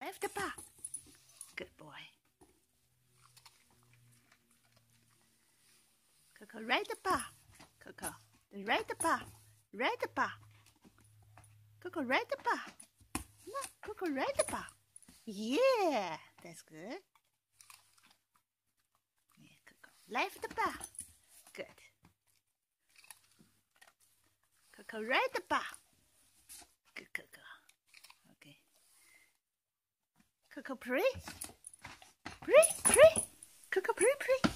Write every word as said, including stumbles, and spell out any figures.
left paw. Good boy. Coco, right paw. Coco, the right paw. Right paw. Coco, right paw. No, Coco, right paw. Yeah, that's good. Yeah, Coco, left paw. Good. Coco, right paw. Good, Coco. Okay. Coco, pray. Pray, pray. Coco, pray, pray.